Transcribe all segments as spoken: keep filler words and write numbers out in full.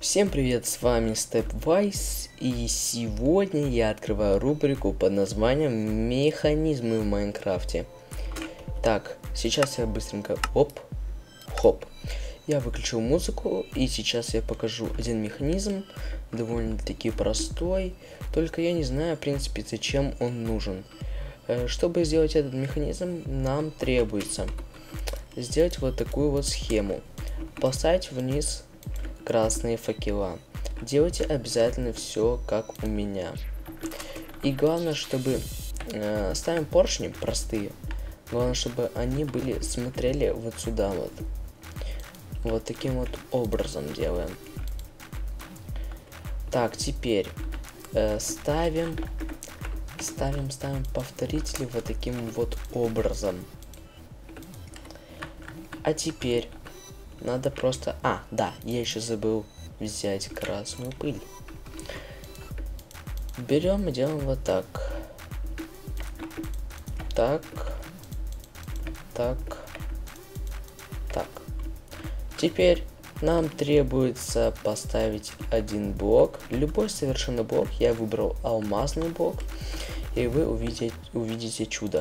Всем привет, с вами Stepwise, и сегодня я открываю рубрику под названием «Механизмы в Майнкрафте». Так, сейчас я быстренько оп, хоп. Я выключил музыку, и сейчас я покажу один механизм, довольно-таки простой, только я не знаю, в принципе, зачем он нужен. Чтобы сделать этот механизм, нам требуется сделать вот такую вот схему. Поставить вниз красные факела. Делайте обязательно все как у меня. И главное, чтобы э, ставим поршни простые. Главное, чтобы они были смотрели вот сюда вот. Вот таким вот образом делаем. Так, теперь э, ставим, ставим, ставим повторители вот таким вот образом. А теперь надо просто... А, да, я еще забыл взять красную пыль. Берем и делаем вот так. Так. Так. Так. Теперь нам требуется поставить один блок. Любой совершенно блок. Я выбрал алмазный блок. И вы увидите, увидите чудо.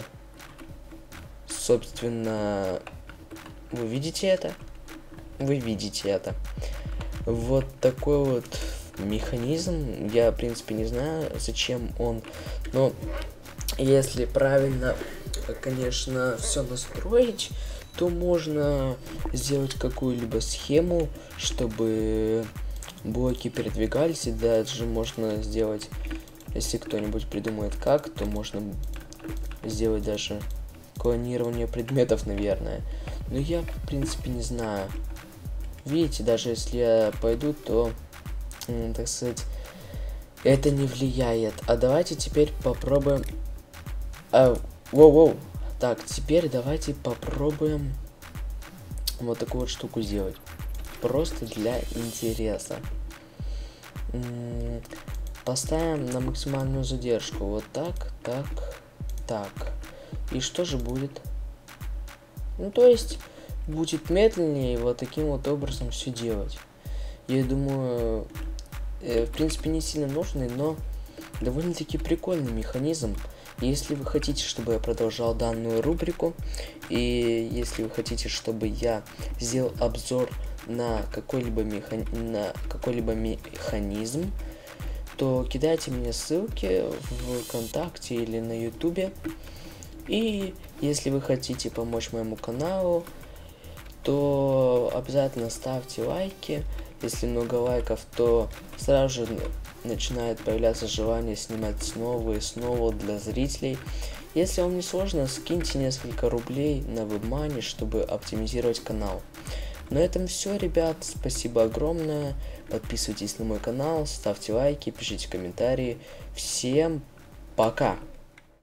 Собственно, вы видите это? Вы видите это. Вот такой вот механизм. Я, в принципе, не знаю, зачем он. Но если правильно, конечно, все настроить, то можно сделать какую-либо схему, чтобы блоки передвигались. И даже можно сделать, если кто-нибудь придумает как, то можно сделать даже клонирование предметов, наверное. Но я, в принципе, не знаю. Видите, даже если я пойду, то, так сказать, это не влияет. А давайте теперь попробуем... А, воу-воу. Так, теперь давайте попробуем вот такую вот штуку сделать. Просто для интереса. М-м, поставим на максимальную задержку. Вот так, так, так. И что же будет? Ну, то есть... будет медленнее вот таким вот образом все делать. Я думаю, э, в принципе, не сильно нужный, но довольно-таки прикольный механизм. Если вы хотите, чтобы я продолжал данную рубрику, и если вы хотите, чтобы я сделал обзор на какой-либо механ... на какой-либо механизм, то кидайте мне ссылки в ВКонтакте или на Ютубе. И если вы хотите помочь моему каналу, то обязательно ставьте лайки. Если много лайков, то сразу же начинает появляться желание снимать снова и снова для зрителей. Если вам не сложно, скиньте несколько рублей на WebMoney, чтобы оптимизировать канал. На этом все, ребят. Спасибо огромное. Подписывайтесь на мой канал, ставьте лайки, пишите комментарии. Всем пока!